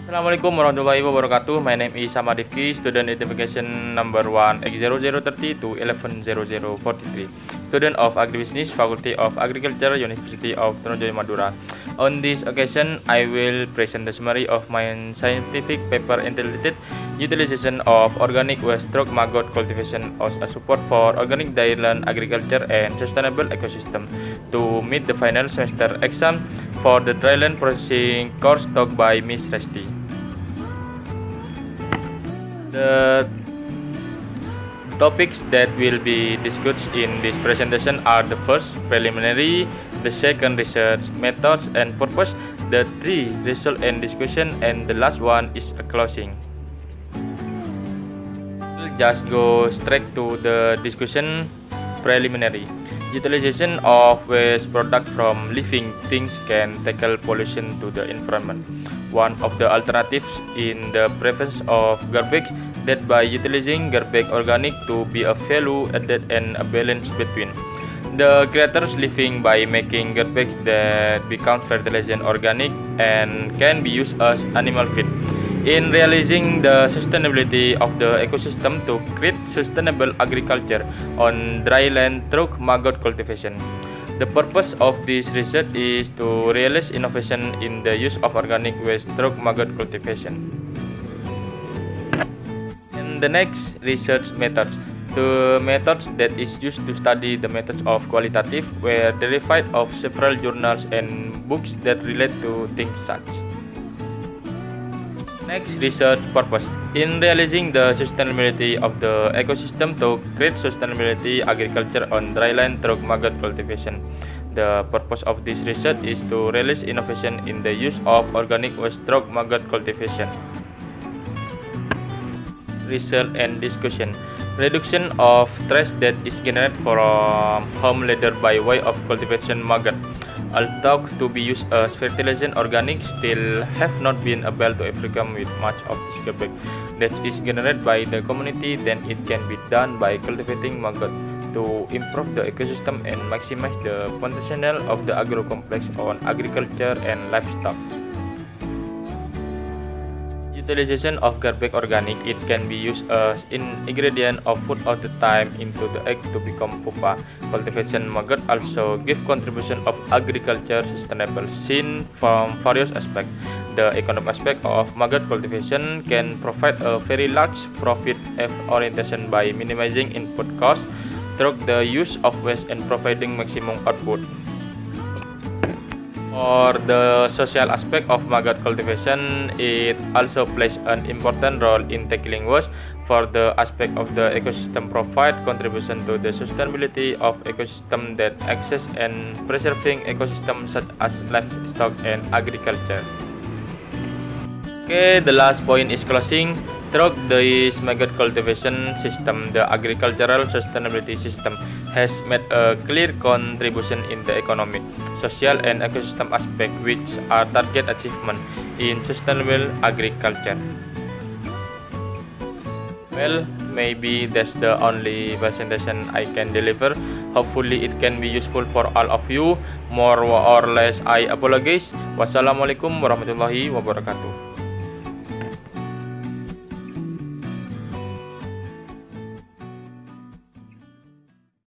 Assalamualaikum warahmatullahi wabarakatuh. My name is Sama Rifki, student identification number 1X0030 to 110043, student of Agribusiness, Faculty of Agriculture, University of Trunojoyo Madura. On this occasion, I will present the summary of my scientific paper entitled Utilization of Organic Waste through Maggot Cultivation as a Support for Organic Dairyland Agriculture and Sustainable Ecosystem to meet the final semester exam for the dryland processing course taught by Miss Resti. The topics that will be discussed in this presentation are the first, preliminary, the second, research methods and purpose, the three, result and discussion, and the last one is a closing. We'll just go straight to the discussion. Preliminary. Utilization of waste product from living things can tackle pollution to the environment. One of the alternatives in the preference of garbage that by utilizing garbage organic to be a value added and a balance between the creators living by making garbage that becomes fertilizer organic and can be used as animal feed. In realizing the sustainability of the ecosystem to create sustainable agriculture on dry land through maggot cultivation. The purpose of this research is to realize innovation in the use of organic waste through maggot cultivation. And the next, research methods. The methods that is used to study the methods of qualitative were derived of several journals and books that relate to things such. Next, research purpose. In realizing the sustainability of the ecosystem to create sustainability agriculture on dry land through maggot cultivation. The purpose of this research is to realize innovation in the use of organic waste through maggot cultivation. Research and discussion. Reduction of trash that is generated from home litter by way of cultivation maggot, although to be used as fertilizer organic, still have not been able to overcome with much of this garbage that is generated by the community. Then it can be done by cultivating maggot to improve the ecosystem and maximize the potential of the agro complex on agriculture and livestock. Utilization of garbage organic, it can be used as an ingredient of food all the time into the egg to become pupa. Cultivation maggot also give contribution of agriculture sustainable seen from various aspects. The economic aspect of maggot cultivation can provide a very large profit orientation by minimizing input costs through the use of waste and providing maximum output. For the social aspect of maggot cultivation, it also plays an important role in tackling waste. For the aspect of the ecosystem, provide contribution to the sustainability of ecosystem that access and preserving ecosystem such as livestock and agriculture. Okay, the last point is closing. Through this maggot cultivation system, the agricultural sustainability system has made a clear contribution in the economic, social, and ecosystem aspect, which are target achievement in sustainable agriculture. Well, maybe that's the only presentation I can deliver. Hopefully it can be useful for all of you. More or less I apologize. Wassalamualaikum warahmatullahi wabarakatuh.